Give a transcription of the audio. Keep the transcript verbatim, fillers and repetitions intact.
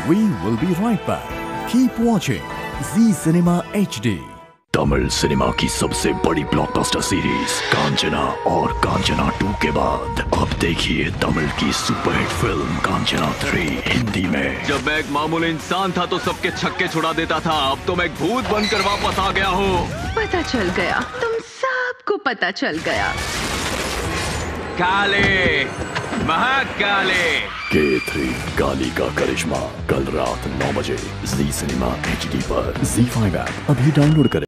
We will be right back. Keep watching Zee Cinema H D. Tamil cinema की सबसे बड़ी blockbuster series Kanchana और Kanchana to के बाद अब देखिए तमिल की superhit film Kanchana three Hindi में। जब मैं एक मामूली इंसान था तो सबके छक्के छुड़ा देता था, अब तो मैं एक भूत बनकर वापस आ गया हूँ। पता चल गया, तुम सबको पता चल गया। काले, महाकाले। के थ्री काली का करिश्मा कल रात नौ बजे जी सिनेमा एच डी पर। ज़ी फाइव ऐप अभी डाउनलोड करें।